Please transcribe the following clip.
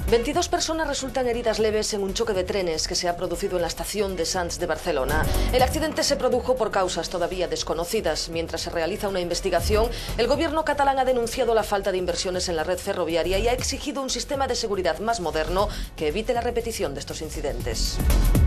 22 personas resultan heridas leves en un choque de trenes que se ha producido en la estación de Sants de Barcelona. El accidente se produjo por causas todavía desconocidas. Mientras se realiza una investigación, el gobierno catalán ha denunciado la falta de inversiones en la red ferroviaria y ha exigido un sistema de seguridad más moderno que evite la repetición de estos incidentes.